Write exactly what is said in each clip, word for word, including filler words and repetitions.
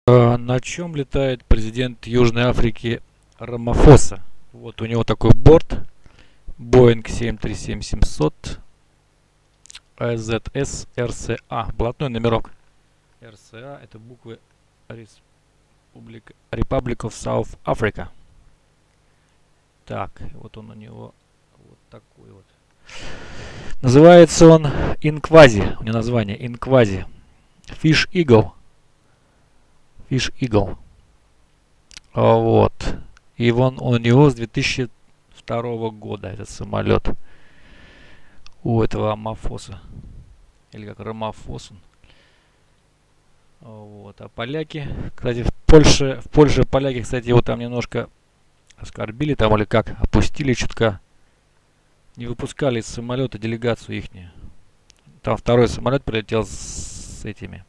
А на чем летает президент Южной Африки Рамафоса? Вот у него такой борт Boeing семь три семь семьсот зет эс эр си эй. Блатной номерок. эр си эй это буквы Republic, Republic of South Africa. Так, вот он у него вот такой вот. Называется он Инквази. У него название Инквази. Fish Eagle. Fish Eagle. Вот. И вон у него с две тысячи второго года этот самолет. У этого Амафоса. Или как Рамафос. Вот. А поляки, кстати, в Польше, в Польше поляки, кстати, его там немножко оскорбили, там или как, опустили чутка. Не выпускали из самолета делегацию ихнюю. Там второй самолет прилетел с этими.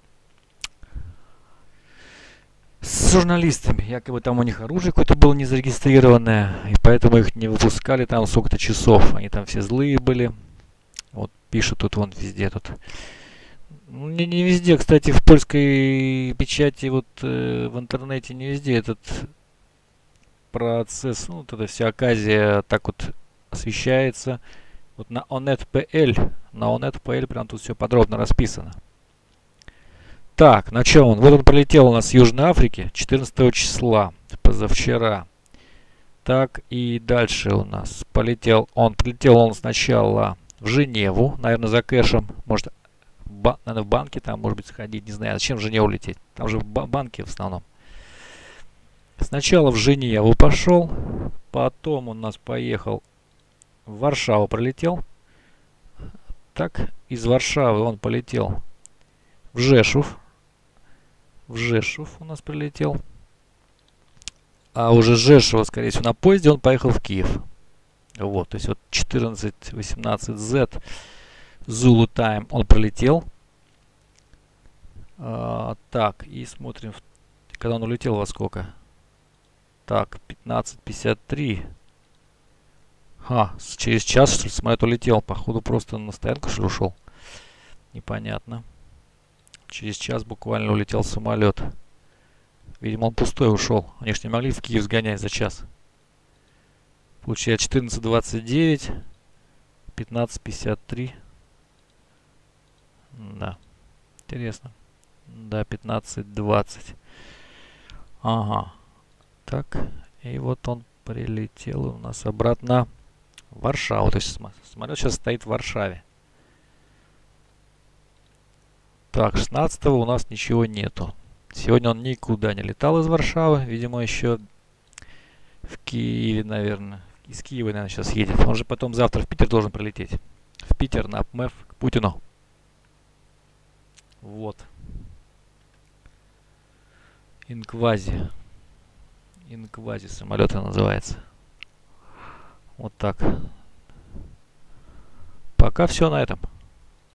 С журналистами. Якобы там у них оружие какое-то было незарегистрированное. И поэтому их не выпускали там сколько-то часов. Они там все злые были. Вот пишут тут вон везде тут. Ну, не, не везде, кстати, в польской печати, вот э, в интернете не везде этот процесс, ну, вот эта вся оказия так вот освещается. Вот на Onet точка пи эл, на Onet точка пи эл прям тут все подробно расписано. Так, на чем он? Вот он прилетел у нас с Южной Африки четырнадцатого числа, позавчера. Так, и дальше у нас полетел, он прилетел он сначала в Женеву, наверное, за кэшем, может, ба, наверное, в банке там, может быть, сходить, не знаю, зачем в Женеву лететь, там же банки в основном. Сначала в Женеву пошел, потом он у нас поехал в Варшаву, пролетел. Так, из Варшавы он полетел в Жешув. В Жешув у нас прилетел. А уже с Жешува, скорее всего, на поезде он поехал в Киев. Вот, то есть вот четырнадцать восемнадцать зет Zulu Time он пролетел. А, так, и смотрим, когда он улетел, во сколько. Так, пятнадцать пятьдесят три. Ха, через час, что ли, самолет улетел. Походу, просто на стоянку, что ли, ушел. Непонятно. Через час буквально улетел самолет. Видимо, он пустой ушел. Они же не могли в Киев сгонять за час. Получается четырнадцать двадцать девять. пятнадцать пятьдесят три. Да. Интересно. Да, пятнадцать двадцать. Ага. Так. И вот он прилетел у нас обратно в Варшаву. То есть самолет сейчас стоит в Варшаве. Так, шестнадцатого у нас ничего нету. Сегодня он никуда не летал из Варшавы. Видимо, еще в Киеве, наверное. Из Киева, наверное, сейчас едет. Он же потом завтра в Питер должен прилететь. В Питер на ПМЭФ к Путину. Вот. Инквази. Инквази самолет называется. Вот так. Пока все на этом.